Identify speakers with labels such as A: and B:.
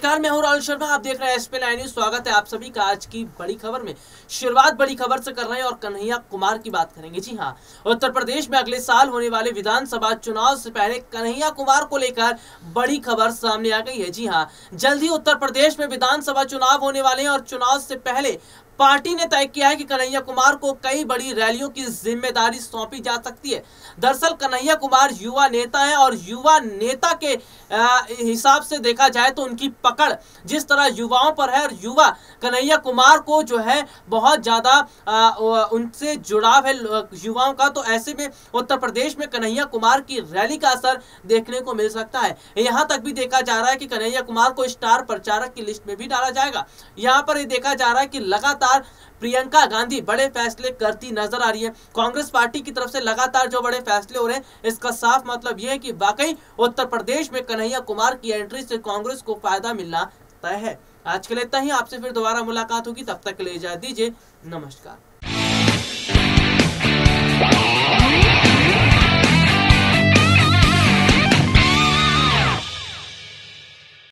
A: नमस्कार, मैं हूं राहुल शर्मा। आप देख रहे हैं एसपी 9 न्यूज। स्वागत है आप सभी का आज की बड़ी खबर में। शुरुआत बड़ी खबर से कर रहे हैं और कन्हैया कुमार की बात करेंगे। जी हां, उत्तर प्रदेश में अगले साल होने वाले विधानसभा चुनाव से पहले कन्हैया कुमार को लेकर बड़ी खबर सामने आ गई है। जी हां, जल्द ही उत्तर प्रदेश में विधानसभा चुनाव होने वाले हैं और चुनाव से पहले पार्टी ने तय किया है कि कन्हैया कुमार को कई बड़ी रैलियों की जिम्मेदारी सौंपी जा सकती है। दरअसल कन्हैया कुमार युवा नेता है और युवा नेता के हिसाब से देखा जाए तो उनकी पकड़ जिस तरह युवाओं पर है और युवा कन्हैया कुमार को जो है बहुत ज्यादा उनसे जुड़ाव है युवाओं का, तो ऐसे में उत्तर प्रदेश में कन्हैया कुमार की रैली का असर देखने को मिल सकता है। यहां तक भी देखा जा रहा है कि कन्हैया कुमार को स्टार प्रचारक की लिस्ट में भी डाला जाएगा। यहां पर यह देखा जा रहा है कि लगातार प्रियंका गांधी बड़े फैसले करती नजर आ रही है। कांग्रेस पार्टी की तरफ से लगातार जो बड़े फैसले हो रहे हैं, इसका साफ मतलब यह है कि वाकई उत्तर प्रदेश में कन्हैया कुमार की एंट्री से कांग्रेस को फायदा मिलना तय है। आज के लिए इतना ही। आपसे फिर दोबारा मुलाकात होगी, तब तक के लिए इजाजत दीजिए। नमस्कार।